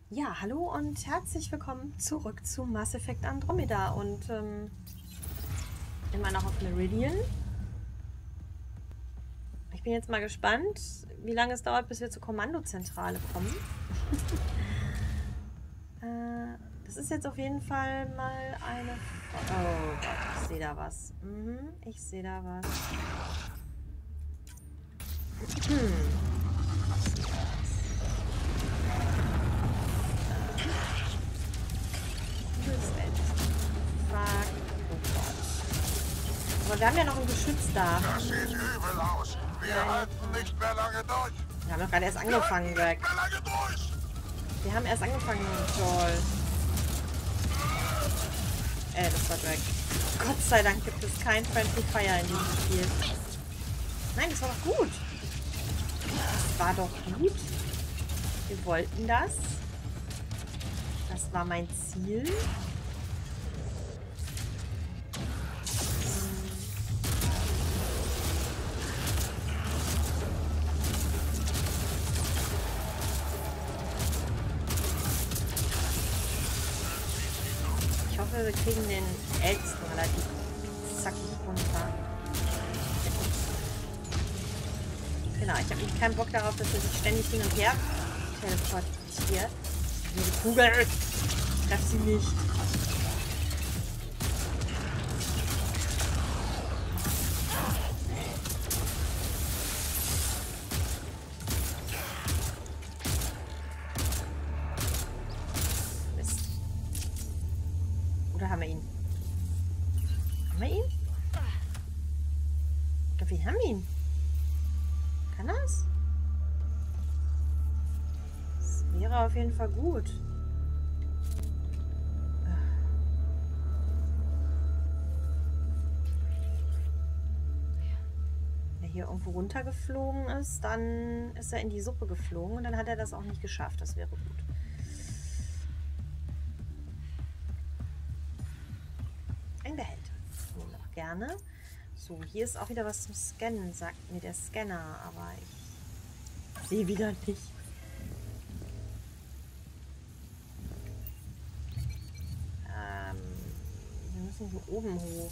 Ja, hallo und herzlich willkommen zurück zu Mass Effect Andromeda und immer noch auf Meridian. Ich bin jetzt mal gespannt, wie lange es dauert, bis wir zur Kommandozentrale kommen. Das ist jetzt auf jeden Fall mal eine... Oh Gott, ich sehe da was. Ich sehe da was. Aber wir haben ja noch ein Geschütz da. Das sieht übel aus. Wir halten nicht mehr lange durch. Wir haben doch gerade erst angefangen, Greg. Nicht mehr lange durch. Wir haben erst angefangen, Joel. Das war Greg. Gott sei Dank gibt es kein Friendly Fire in diesem Spiel. Nein, das war doch gut. Das war doch gut. Wir wollten das. Das war mein Ziel. Ich hoffe, wir kriegen den Ältesten relativ zackig runter. Genau, ich habe nämlich keinen Bock darauf, dass er sich ständig hin und her teleportiert. Diese Kugel! Treff sie nicht! Mist. Oder haben wir ihn? Haben wir ihn? Ich glaube, wir haben ihn. Kann das? Das wäre auf jeden Fall gut. Wenn er hier irgendwo runtergeflogen ist, dann ist er in die Suppe geflogen und dann hat er das auch nicht geschafft. Das wäre gut. Ein Behälter. Nehmen wir auch gerne. So, hier ist auch wieder was zum Scannen, sagt mir der Scanner, aber ich sehe wieder nicht. Wir müssen hier oben hoch.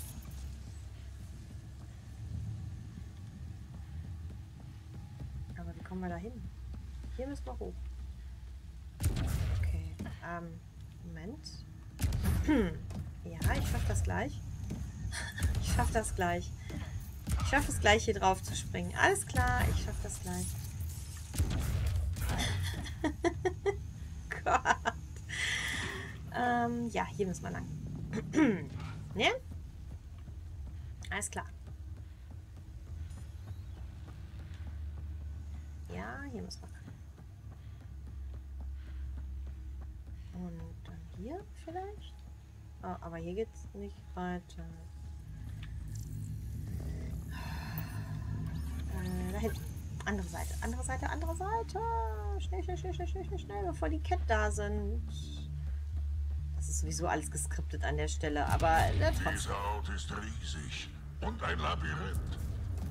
Aber wie kommen wir da hin? Hier müssen wir hoch. Okay, Moment. Ja, ich schaffe das gleich. Ich schaffe das gleich. Ich schaffe es gleich, hier drauf zu springen. Alles klar, ich schaffe das gleich. Gott. Ja, hier müssen wir lang. Ne? Alles klar. Ja, hier müssen wir lang. Und dann hier vielleicht? Oh, aber hier geht's nicht weiter. Da hinten. Andere Seite, andere Seite, andere Seite. Schnell, schnell, schnell, schnell, schnell, schnell, schnell, bevor die Cat da sind. Das ist sowieso alles geskriptet an der Stelle, aber trotzdem. Dieser Ort ist riesig und ein Labyrinth.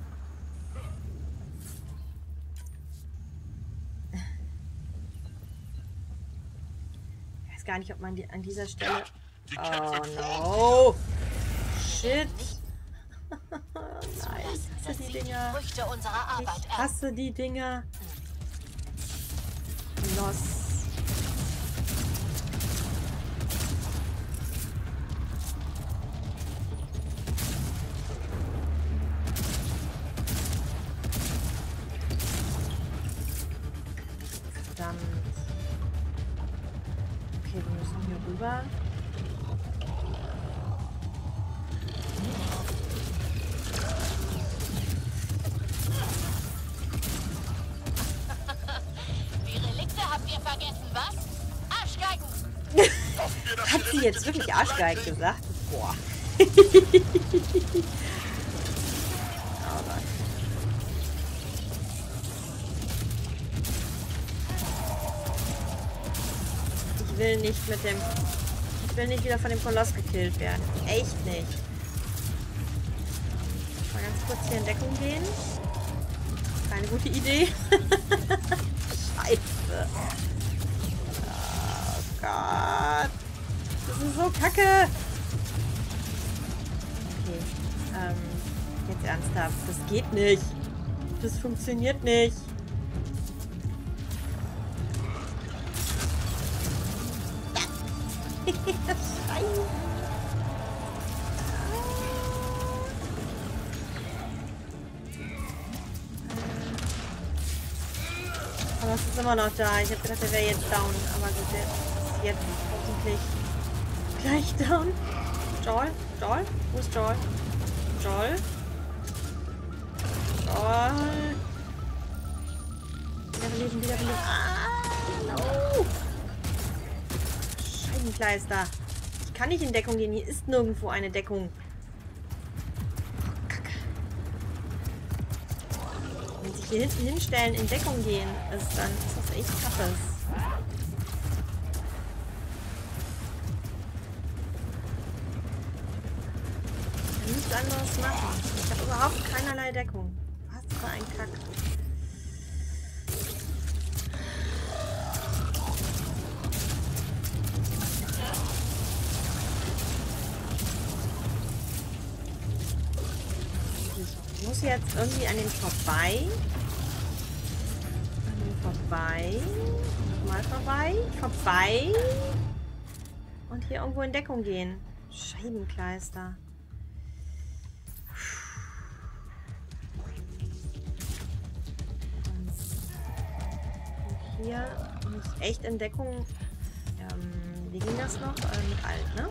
Ich weiß gar nicht, ob man die an dieser Stelle... Ja, die Cat wird Oh, no! Shit! Nein, ich hasse die Dinger. Früchte unserer Arbeit Ich hasse die Dinger. Los. Verdammt. Okay, wir müssen hier rüber. Die Relikte habt ihr vergessen, was? Arschgeigen! Hat sie jetzt wirklich Arschgeig gesagt? Boah. Oh Gott. Ich will nicht mit dem... Ich will nicht wieder von dem Koloss gekillt werden. Echt nicht. Mal ganz kurz hier in Deckung gehen. Keine gute Idee. Scheiße. Gott. Das ist so kacke. Okay. Jetzt ernsthaft. Das geht nicht. Das funktioniert nicht. Scheiße. Aber es ist immer noch da. Ich habe gedacht, der wäre jetzt down. Aber gut, der ist jetzt hoffentlich gleich down. Joel? Joel? Wo ist Joel? Joel? Joel? Wiederbeleben, wiederbeleben. Ah, no! Scheibenkleister. Ich kann nicht in Deckung gehen. Hier ist nirgendwo eine Deckung. Kacke. Wenn sich hier hinten hinstellen, in Deckung gehen, dann ist das echt kacke. Nichts anderes machen. Ich habe überhaupt keinerlei Deckung. Was für ein Kack. Ich muss jetzt irgendwie an den vorbei. An den vorbei. Nochmal vorbei. Vorbei. Und hier irgendwo in Deckung gehen. Scheibenkleister. Hier muss echt in Deckung. Wie ging das noch? Mit alt, ne?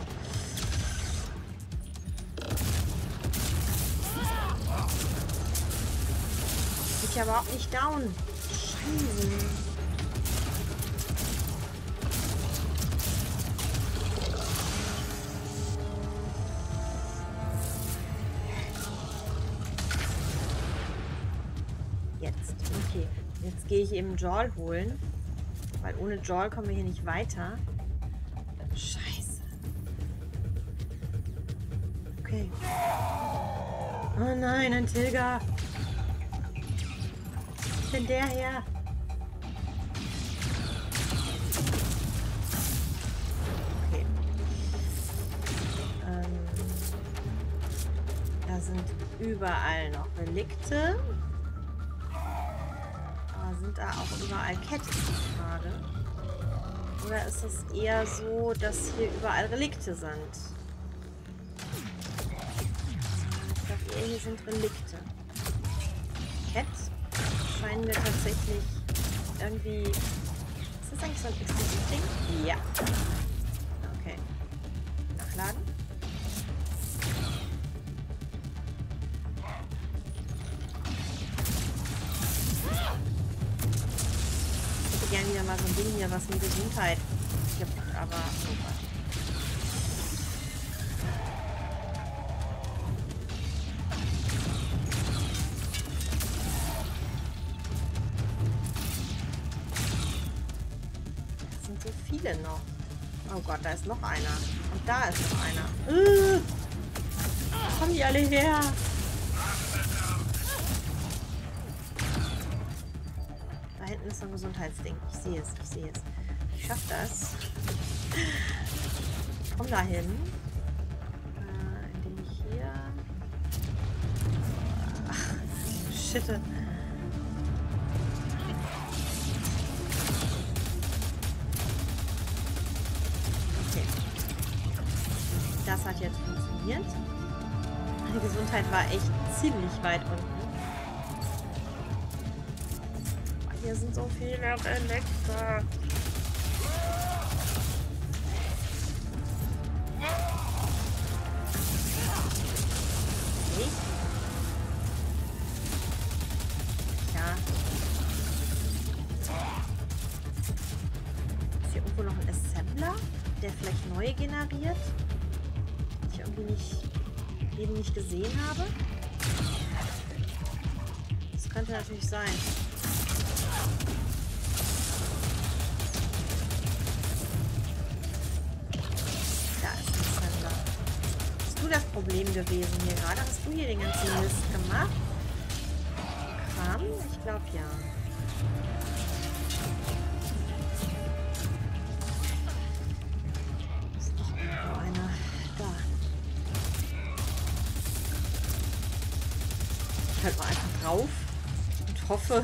Geht ja überhaupt nicht down. Scheiße. Jetzt. Okay. Jetzt gehe ich eben Joel holen. Weil ohne Joel kommen wir hier nicht weiter. Scheiße. Okay. Oh nein, ein Tilger. Was ist denn der her? Okay. Da sind überall noch Relikte. Sind da auch überall Ketten gerade? Oder ist es eher so, dass hier überall Relikte sind? Ich glaube eher, hier sind Relikte. Cat scheinen wir tatsächlich irgendwie... Ist das eigentlich so ein Exklusiv-Ding? Ja. Okay. Nachladen. Gerne wieder mal so ein Ding hier, was mit Gesundheit gibt, aber so was. Das sind so viele noch. Oh Gott, da ist noch einer. Und da ist noch einer. Wo kommen die alle her? Da hinten ist so ein Gesundheitsding. Ich sehe es, ich sehe es. Ich schaffe das. Ich komme da hin. Indem ich hier... Ach, shit. Okay. Das hat jetzt funktioniert. Meine Gesundheit war echt ziemlich weit unten. Hier sind so viele Relikte. Nicht? Ja. Ist hier irgendwo noch ein Assembler, der vielleicht neu generiert? Den ich irgendwie eben nicht gesehen habe. Das könnte natürlich sein. Das Problem gewesen hier gerade. Hast du hier den ganzen Mist gemacht? Kram? Ich glaube ja. halt mal einfach drauf und hoffe.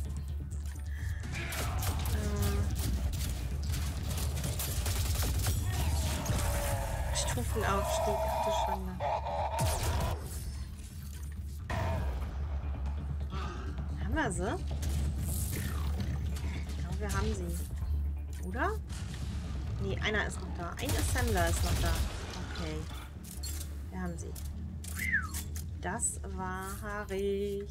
Stufenaufstieg, ach du Schande. Haben wir sie? Ich glaube, wir haben sie. Oder? Nee, einer ist noch da. Ein Assembler ist noch da. Okay. Wir haben sie. Das war haarig.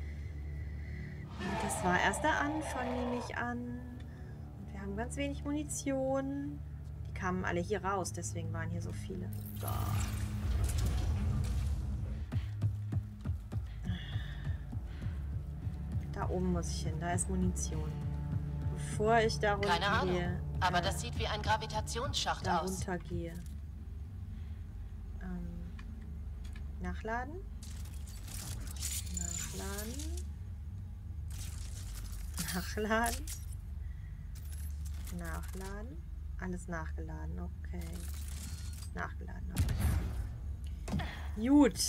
Und das war erst der Anfang, nehme ich an. Und wir haben ganz wenig Munition. Die kamen alle hier raus, deswegen waren hier so viele. So. Da oben muss ich hin, da ist Munition. Bevor ich da runtergehe. Keine Ahnung, aber das sieht wie ein Gravitationsschacht da aus. runtergehe. Nachladen. Nachladen. Nachladen. Nachladen. Alles nachgeladen, okay. Nachgeladen, okay. Gut.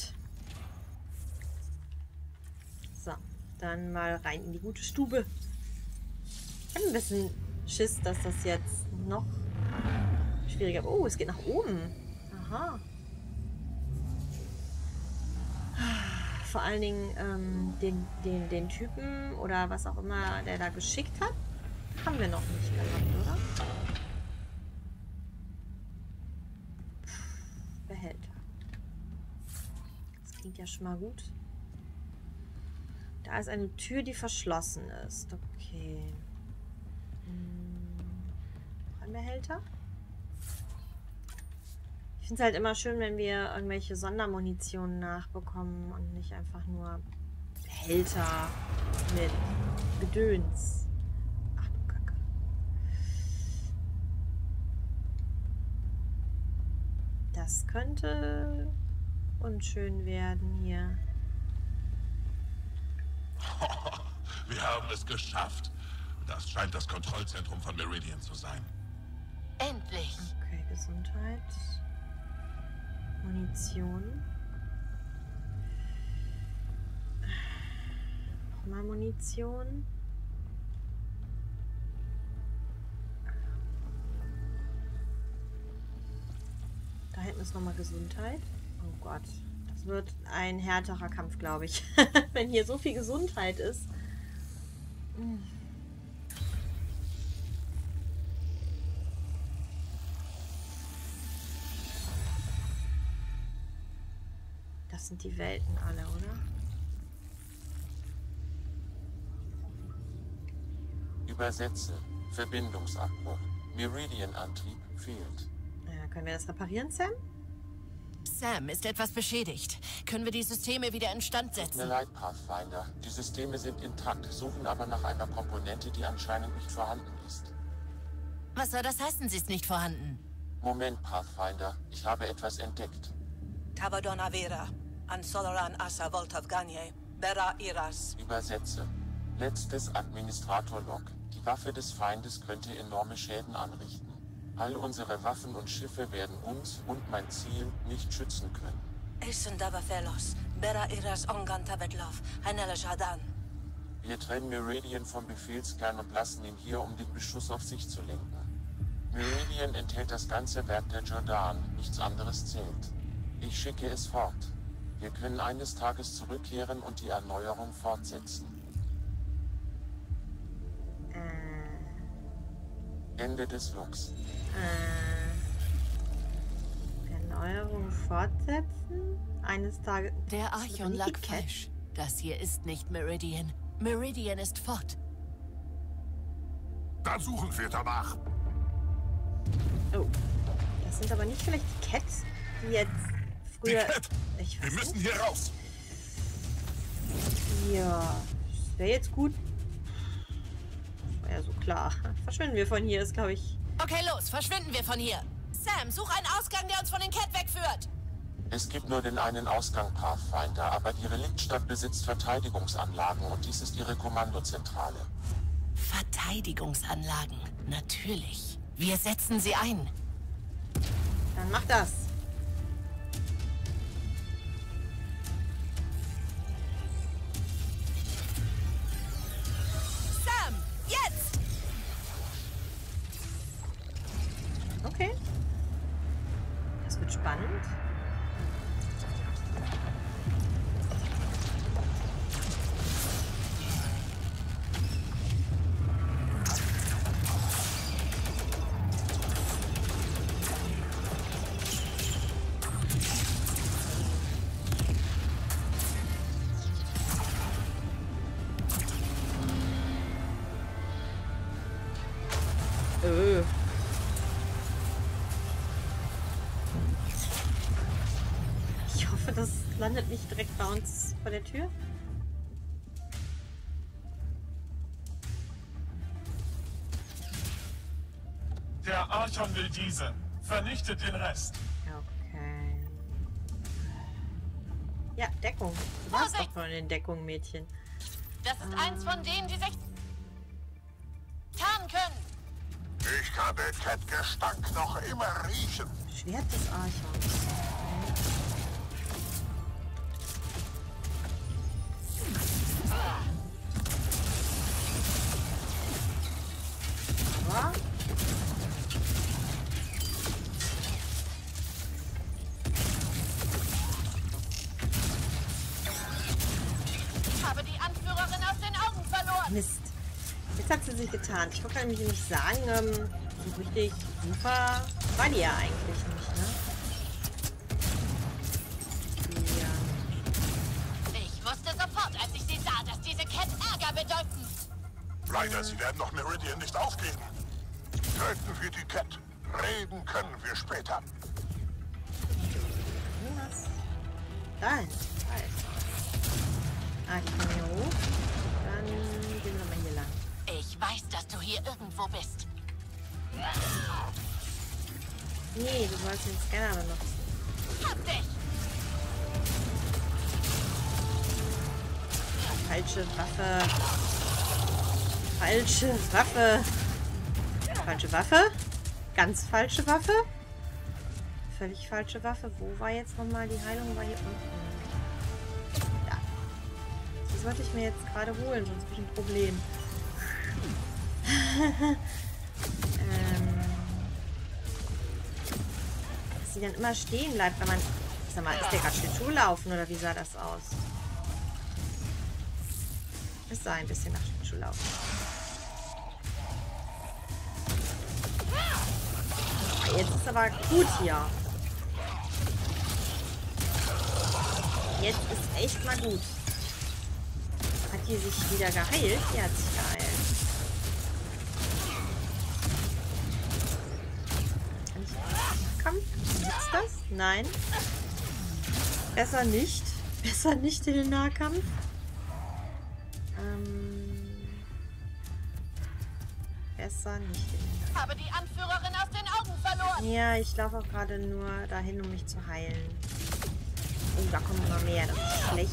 So, dann mal rein in die gute Stube. Ich habe ein bisschen Schiss, dass das jetzt noch schwieriger wird. Oh, es geht nach oben. Aha. Vor allen Dingen den Typen oder was auch immer, der da geschickt hat, haben wir noch nicht gehabt, oder? Behälter. Das klingt ja schon mal gut. Da ist eine Tür, die verschlossen ist. Okay. Noch ein Behälter? Ich finde es halt immer schön, wenn wir irgendwelche Sondermunition nachbekommen und nicht einfach nur Behälter mit Gedöns. Ach du Kacke. Das könnte unschön werden hier. Wir haben es geschafft. Das scheint das Kontrollzentrum von Meridian zu sein. Endlich. Okay, Gesundheit. Munition. Nochmal Munition. Da hinten ist nochmal Gesundheit. Oh Gott. Das wird ein härterer Kampf, glaube ich. Wenn hier so viel Gesundheit ist. Das sind die Welten alle, oder? Übersetze. Verbindungsabbruch. Meridian-Antrieb fehlt. Können wir das reparieren, Sam? Sam ist etwas beschädigt. Können wir die Systeme wieder instand Tut mir setzen? leid, Pathfinder. Die Systeme sind intakt, suchen aber nach einer Komponente, die anscheinend nicht vorhanden ist. Was soll das heißen, sie ist nicht vorhanden? Moment, Pathfinder. Ich habe etwas entdeckt. Tabadona Vera, an Soloran Asa Voltavganye, Bera Iras. Übersetze. Letztes Administrator-Log. Die Waffe des Feindes könnte enorme Schäden anrichten. All unsere Waffen und Schiffe werden uns und mein Ziel nicht schützen können. Essendava Felos, Bera Iras Ongan Tabedlov, Hanela Jadan. Wir trennen Meridian vom Befehlskern und lassen ihn hier, um den Beschuss auf sich zu lenken. Meridian enthält das ganze Werk der Jordan, nichts anderes zählt. Ich schicke es fort. Wir können eines Tages zurückkehren und die Erneuerung fortsetzen. Ende des Logs. Erneuerung fortsetzen? Eines Tages... Der Das ist aber nicht die Cat. Archon-Lackfleisch. Das hier ist nicht Meridian. Meridian ist fort. Dann suchen wir danach. Oh. Das sind aber nicht vielleicht die Cats, die jetzt Die früher... Cat! Ich Wir weiß müssen nicht. hier raus. Ja, das wäre jetzt gut. War ja so klar. Verschwinden wir von hier, ist glaube ich... Okay, los, verschwinden wir von hier. Sam, such einen Ausgang, der uns von den Cat wegführt. Es gibt nur den einen Ausgang, Pathfinder, aber die Reliktstadt besitzt Verteidigungsanlagen und dies ist ihre Kommandozentrale. Verteidigungsanlagen, natürlich. Wir setzen sie ein. Dann mach das. spannend. Ich hoffe, das landet nicht direkt bei uns vor der Tür. Der Archon will diese. Vernichtet den Rest. Okay. Ja, Deckung. Du warst doch schon in Deckung, Mädchen. Das ist eins von denen, die sich tarnen können. Ich kann den Kettgestank noch immer riechen. Schwert des Archons. Ja. Ich habe die Anführerin aus den Augen verloren. Mist. Jetzt hat sie sich getan. Ich wollte nämlich nicht sagen, so richtig super war die ja eigentlich nicht, ne? Ja. Ich wusste sofort, als ich sie sah, dass diese Cat Ärger bedeuten. Leider, sie werden noch Meridian nicht aufgeben. Töten wir die Cat. Reden können wir später. Was? Dahin. Ah, ich komme hier hoch. Dann gehen wir mal hier lang. Ich weiß, dass du hier irgendwo bist. Nee, du sollst den Scanner benutzen. Hab dich! Falsche Waffe. Falsche Waffe. Falsche Waffe. Ganz falsche Waffe. Völlig falsche Waffe. Wo war jetzt nochmal die Heilung? War hier unten. Da. Die sollte ich mir jetzt gerade holen, sonst habe ich ein Problem. Dass sie dann immer stehen bleibt, wenn man... Sag mal, ist der gerade Schlittschuh laufen oder wie sah das aus? Es sah ein bisschen nach Schlittschuh laufen. Jetzt ist aber gut hier. Jetzt ist echt mal gut. Hat die sich wieder geheilt? Die hat sich geheilt. Kann ich... Komm, gibt's das? Nein. Besser nicht. Besser nicht in den Nahkampf. Besser nicht in den Nahkampf. Habe die Anführerin aus den Augen verloren. Ja, ich laufe auch gerade nur dahin, um mich zu heilen. Oh, da kommen immer mehr. Das ist schlecht.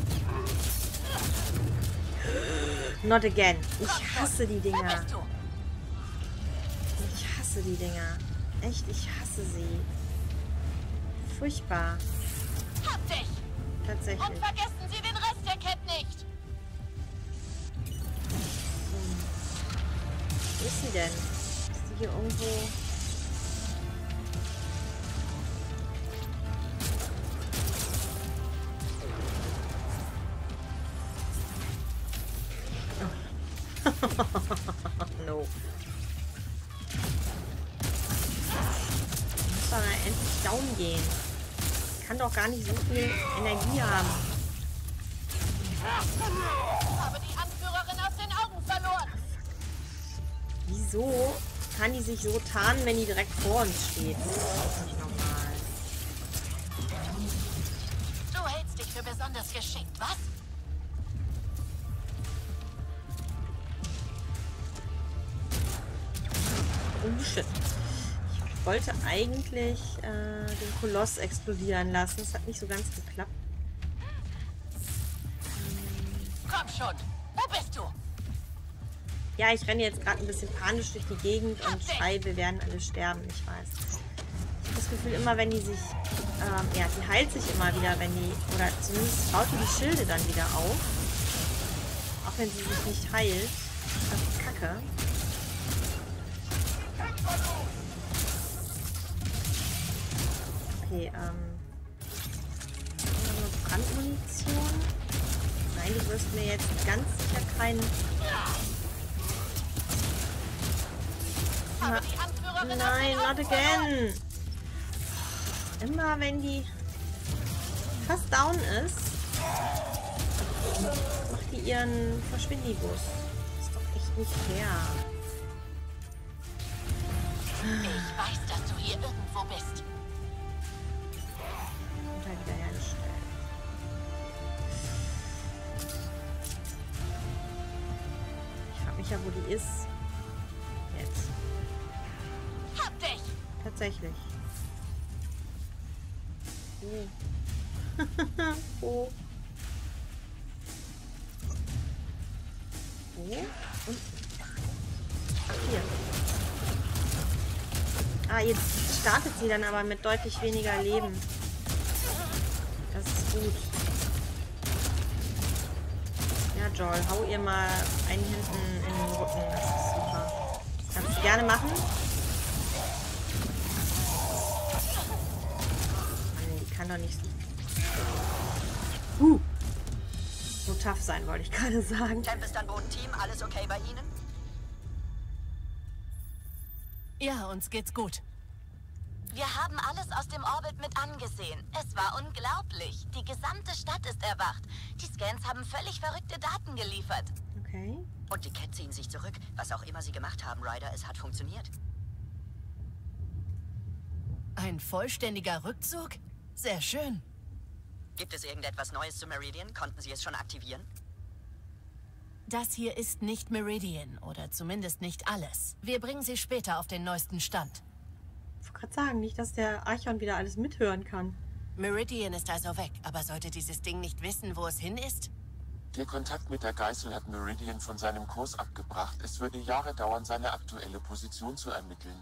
Not again. Ich hasse die Dinger. Wer bist du? Ich hasse die Dinger. Echt, ich hasse sie. Furchtbar. Hab dich! Tatsächlich. Und vergessen Sie den Rest der Cat nicht. Wo ist sie denn? Ist sie hier irgendwo? No. Muss doch endlich down gehen. Kann doch gar nicht so viel Energie haben. Habe die Anführerin aus den Augen verloren. Wieso kann die sich so tarnen, wenn die direkt vor uns steht? Das ist nicht normal. Du hältst dich für besonders geschickt, was? Oh shit. Ich wollte eigentlich den Koloss explodieren lassen. Das hat nicht so ganz geklappt. Komm schon. Wo bist du? Ja, ich renne jetzt gerade ein bisschen panisch durch die Gegend und schreie, wir werden alle sterben. Ich weiß. Ich habe das Gefühl, immer wenn die sich... ja, die heilt sich immer wieder, wenn die... Oder zumindest baut die Schilde dann wieder auf. Auch wenn sie sich nicht heilt. Das ist kacke. Okay, noch Brandmunition. Nein, du wirst mir jetzt ganz sicher keinen... Aber die Anführerin Nein, hat not again! Immer wenn die fast down ist, macht die ihren Verschwindibus. Ist doch echt nicht fair. Ich weiß, dass du hier irgendwo bist. Und halt wieder herstellen. Ich frage mich ja, wo die ist. Jetzt. Hab dich! Tatsächlich. Oh. Oh. Und. Ach, hier. Ah, jetzt startet sie dann aber mit deutlich weniger Leben. Das ist gut. Ja, Joel, hau ihr mal einen hinten in den Rücken. Das ist super. Das kannst du gerne machen. Mann, die kann doch nicht so tough sein, wollte ich gerade sagen. Tempest an Boden, Team, alles okay bei Ihnen? Ja, uns geht's gut. Wir haben alles aus dem Orbit mit angesehen. Es war unglaublich. Die gesamte Stadt ist erwacht. Die Scans haben völlig verrückte Daten geliefert. Okay. Und die Cat ziehen sich zurück. Was auch immer sie gemacht haben, Ryder, es hat funktioniert. Ein vollständiger Rückzug? Sehr schön. Gibt es irgendetwas Neues zu Meridian? Konnten Sie es schon aktivieren? Das hier ist nicht Meridian, oder zumindest nicht alles. Wir bringen Sie später auf den neuesten Stand. Ich wollte gerade sagen, nicht, dass der Archon wieder alles mithören kann. Meridian ist also weg, aber sollte dieses Ding nicht wissen, wo es hin ist? Der Kontakt mit der Geißel hat Meridian von seinem Kurs abgebracht. Es würde Jahre dauern, seine aktuelle Position zu ermitteln.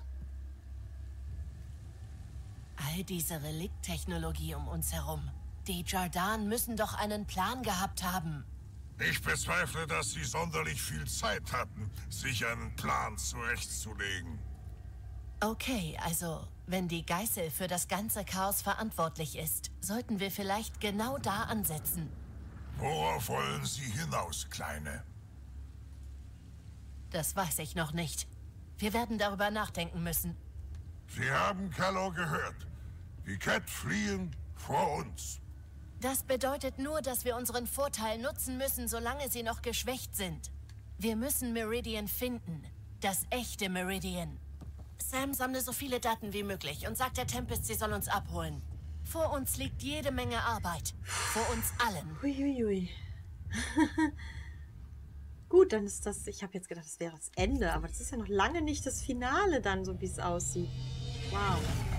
All diese Relikttechnologie um uns herum. Die Jordan müssen doch einen Plan gehabt haben. Ich bezweifle, dass sie sonderlich viel Zeit hatten, sich einen Plan zurechtzulegen. Okay, also, wenn die Geißel für das ganze Chaos verantwortlich ist, sollten wir vielleicht genau da ansetzen. Worauf wollen Sie hinaus, Kleine? Das weiß ich noch nicht. Wir werden darüber nachdenken müssen. Sie haben Callow gehört. Die Cat fliehen vor uns. Das bedeutet nur, dass wir unseren Vorteil nutzen müssen, solange sie noch geschwächt sind. Wir müssen Meridian finden. Das echte Meridian. Sam, sammle so viele Daten wie möglich und sagt der Tempest, sie soll uns abholen. Vor uns liegt jede Menge Arbeit. Vor uns allen. Uiuiui. Gut, dann ist das... Ich habe jetzt gedacht, das wäre das Ende, aber das ist ja noch lange nicht das Finale dann, so wie es aussieht. Wow.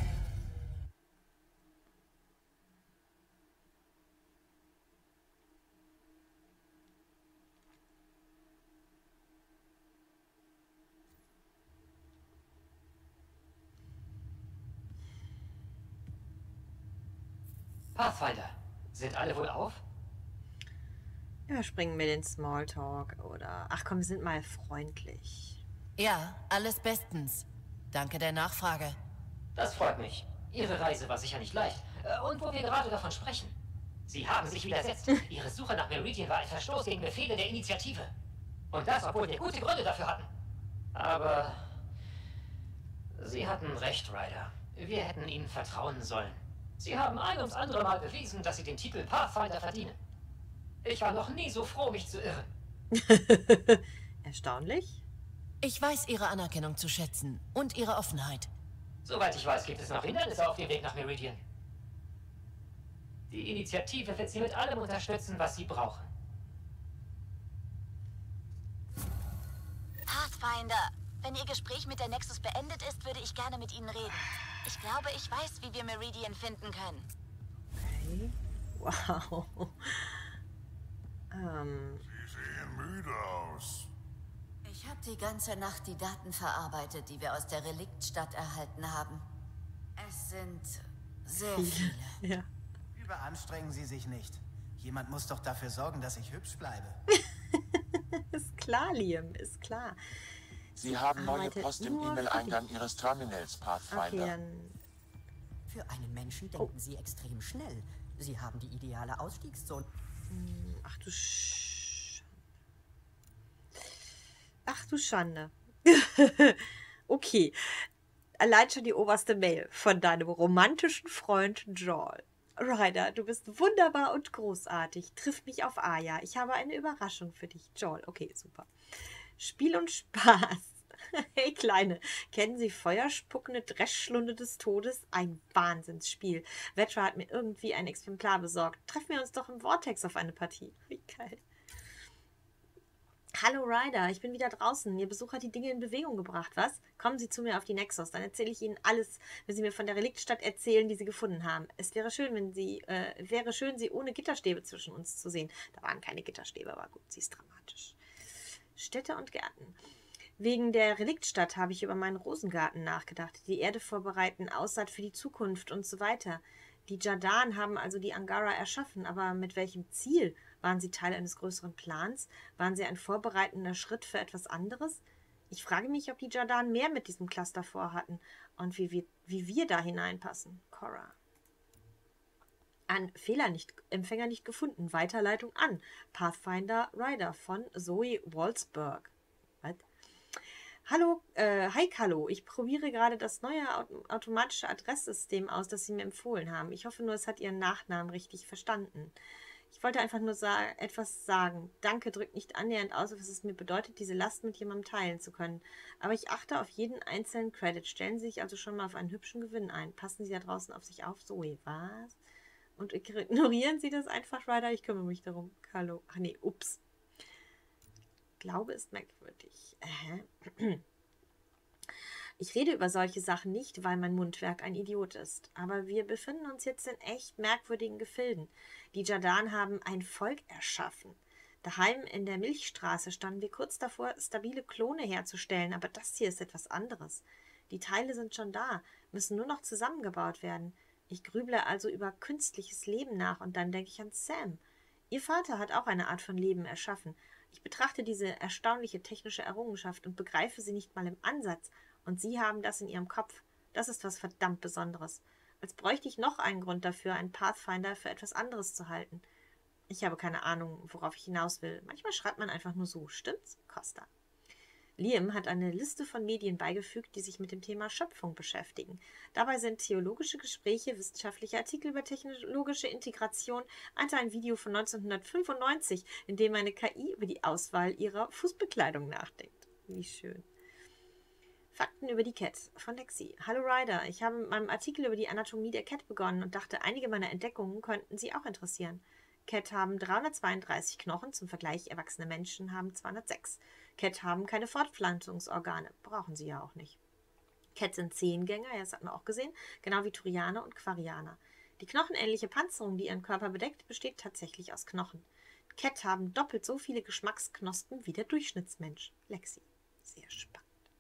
Pathfinder, sind alle wohl auf? Ja, springen wir den Smalltalk oder... Ach komm, wir sind mal freundlich. Ja, alles bestens. Danke der Nachfrage. Das freut mich. Ihre Reise war sicher nicht leicht. Und wo wir gerade davon sprechen. Sie haben sich widersetzt. Ihre Suche nach Meridian war ein Verstoß gegen Befehle der Initiative. Und das, obwohl wir gute Gründe dafür hatten. Aber... Sie hatten recht, Ryder. Wir hätten Ihnen vertrauen sollen. Sie haben ein ums andere Mal bewiesen, dass Sie den Titel Pathfinder verdienen. Ich war noch nie so froh, mich zu irren. Erstaunlich. Ich weiß Ihre Anerkennung zu schätzen und Ihre Offenheit. Soweit ich weiß, gibt es noch Hindernisse auf dem Weg nach Meridian. Die Initiative wird Sie mit allem unterstützen, was Sie brauchen. Pathfinder, wenn Ihr Gespräch mit der Nexus beendet ist, würde ich gerne mit Ihnen reden. Ich glaube, ich weiß, wie wir Meridian finden können. Okay. Wow. Sie sehen müde aus. Ich habe die ganze Nacht die Daten verarbeitet, die wir aus der Reliktstadt erhalten haben. Es sind sehr viele. Ja. Überanstrengen Sie sich nicht. Jemand muss doch dafür sorgen, dass ich hübsch bleibe. Ist klar, Liam, ist klar. Sie haben neue arbeitet Post im nur für E-Mail-Eingang Ihres Terminals, Pathfinder. Okay, dann Für einen Menschen denken Sie extrem schnell. Sie haben die ideale Ausstiegszone. Ach du Schande. Okay. Allein schon die oberste Mail von deinem romantischen Freund Joel. Ryder, du bist wunderbar und großartig. Triff mich auf Aya. Ich habe eine Überraschung für dich. Joel, okay, super. Spiel und Spaß. Hey Kleine, kennen Sie feuerspuckende Dreschschlunde des Todes? Ein Wahnsinnsspiel. Vetra hat mir irgendwie ein Exemplar besorgt. Treffen wir uns doch im Vortex auf eine Partie. Wie geil. Hallo Ryder, ich bin wieder draußen. Ihr Besuch hat die Dinge in Bewegung gebracht, was? Kommen Sie zu mir auf die Nexus, dann erzähle ich Ihnen alles, wenn Sie mir von der Reliktstadt erzählen, die Sie gefunden haben. Es wäre schön, Sie ohne Gitterstäbe zwischen uns zu sehen. Da waren keine Gitterstäbe, aber gut, sie ist dramatisch. Städte und Gärten. Wegen der Reliktstadt habe ich über meinen Rosengarten nachgedacht, die Erde vorbereiten, Aussaat für die Zukunft und so weiter. Die Jardaan haben also die Angara erschaffen, aber mit welchem Ziel? Waren sie Teil eines größeren Plans? Waren sie ein vorbereitender Schritt für etwas anderes? Ich frage mich, ob die Jardaan mehr mit diesem Cluster vorhatten und wie wir da hineinpassen. Cora. Empfänger nicht gefunden. Weiterleitung an. Pathfinder Ryder von Zoe Walsberg. Was? Hallo, hallo. Ich probiere gerade das neue automatische Adresssystem aus, das Sie mir empfohlen haben. Ich hoffe nur, es hat Ihren Nachnamen richtig verstanden. Ich wollte einfach nur etwas sagen. Danke drückt nicht annähernd aus, was es mir bedeutet, diese Last mit jemandem teilen zu können. Aber ich achte auf jeden einzelnen Credit. Stellen Sie sich also schon mal auf einen hübschen Gewinn ein. Passen Sie da draußen auf sich auf. Zoe, was? Und ignorieren Sie das einfach, Ryder? Ich kümmere mich darum. Hallo. Ach nee, ups. Glaube ist merkwürdig. Ich rede über solche Sachen nicht, weil mein Mundwerk ein Idiot ist. Aber wir befinden uns jetzt in echt merkwürdigen Gefilden. Die Jardaan haben ein Volk erschaffen. Daheim in der Milchstraße standen wir kurz davor, stabile Klone herzustellen, aber das hier ist etwas anderes. Die Teile sind schon da, müssen nur noch zusammengebaut werden. Ich grüble also über künstliches Leben nach und dann denke ich an Sam. Ihr Vater hat auch eine Art von Leben erschaffen. Ich betrachte diese erstaunliche technische Errungenschaft und begreife sie nicht mal im Ansatz. Und Sie haben das in Ihrem Kopf. Das ist was verdammt Besonderes. Als bräuchte ich noch einen Grund dafür, einen Pathfinder für etwas anderes zu halten. Ich habe keine Ahnung, worauf ich hinaus will. Manchmal schreibt man einfach nur so. Stimmt's? Costa. Liam hat eine Liste von Medien beigefügt, die sich mit dem Thema Schöpfung beschäftigen. Dabei sind theologische Gespräche, wissenschaftliche Artikel über technologische Integration, also ein Video von 1995, in dem eine KI über die Auswahl ihrer Fußbekleidung nachdenkt. Wie schön. Fakten über die Cat von Lexi. Hallo Ryder, ich habe mit meinem Artikel über die Anatomie der Cat begonnen und dachte, einige meiner Entdeckungen könnten Sie auch interessieren. Cat haben 332 Knochen, zum Vergleich erwachsene Menschen haben 206. Cat haben keine Fortpflanzungsorgane, brauchen sie ja auch nicht. Cat sind Zehengänger, ja, das hatten wir auch gesehen, genau wie Turianer und Quarianer. Die knochenähnliche Panzerung, die ihren Körper bedeckt, besteht tatsächlich aus Knochen. Cat haben doppelt so viele Geschmacksknospen wie der Durchschnittsmensch. Lexi. Sehr spannend.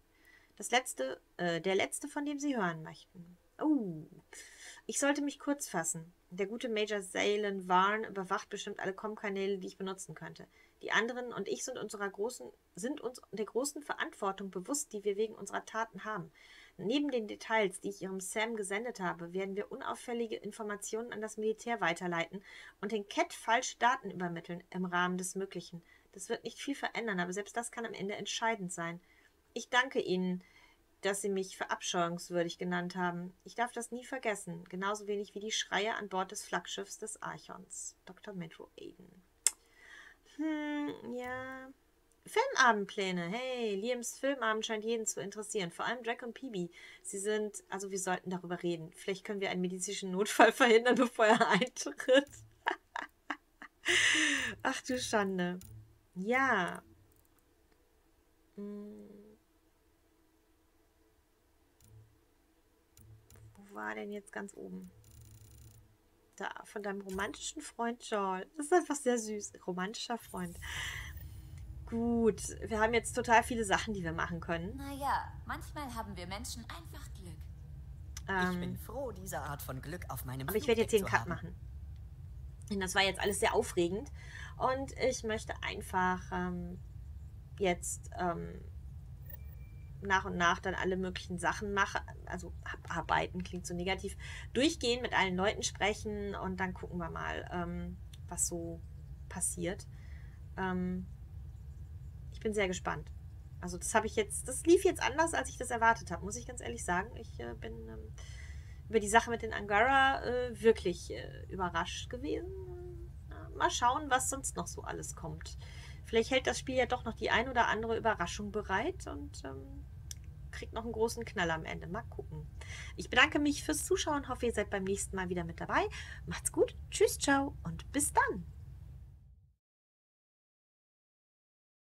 Der letzte, von dem Sie hören möchten. Ich sollte mich kurz fassen. Der gute Major Zaylen Varn überwacht bestimmt alle Com-Kanäle, die ich benutzen könnte. Die anderen und ich sind uns der großen Verantwortung bewusst, die wir wegen unserer Taten haben. Neben den Details, die ich Ihrem Sam gesendet habe, werden wir unauffällige Informationen an das Militär weiterleiten und den Cat falsche Daten übermitteln im Rahmen des Möglichen. Das wird nicht viel verändern, aber selbst das kann am Ende entscheidend sein. Ich danke Ihnen, dass Sie mich verabscheuungswürdig genannt haben. Ich darf das nie vergessen, genauso wenig wie die Schreie an Bord des Flaggschiffs des Archons. Dr. Metro Aiden. Ja. Filmabendpläne. Hey, Liams Filmabend scheint jeden zu interessieren. Vor allem Drac und Peebee. Wir sollten darüber reden. Vielleicht können wir einen medizinischen Notfall verhindern, bevor er eintritt. Ach du Schande. Ja. Wo war denn jetzt ganz oben? Da, von deinem romantischen Freund Joel. Das ist einfach sehr süß. Romantischer Freund. Gut, wir haben jetzt total viele Sachen, die wir machen können. Naja, manchmal haben wir Menschen einfach Glück. Ich bin froh, diese Art von Glück auf meinem Aber ich werde jetzt hier einen Cut machen. Denn das war jetzt alles sehr aufregend. Und ich möchte einfach jetzt nach und nach dann alle möglichen Sachen mache, also abarbeiten, klingt so negativ, durchgehen, mit allen Leuten sprechen und dann gucken wir mal, was so passiert. Ich bin sehr gespannt. Also das lief jetzt anders, als ich das erwartet habe, muss ich ganz ehrlich sagen. Ich bin über die Sache mit den Angara wirklich überrascht gewesen. Mal schauen, was sonst noch so alles kommt. Vielleicht hält das Spiel ja doch noch die ein oder andere Überraschung bereit und kriegt noch einen großen Knall am Ende. Mal gucken. Ich bedanke mich fürs Zuschauen, hoffe, ihr seid beim nächsten Mal wieder mit dabei. Macht's gut, tschüss, ciao und bis dann.